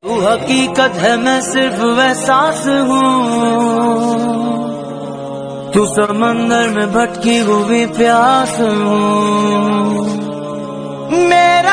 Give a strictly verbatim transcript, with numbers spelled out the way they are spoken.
तू हकीकत है मैं सिर्फ एहसास हूँ, तू समंदर में भटकी हुई प्यास हूँ। मेरा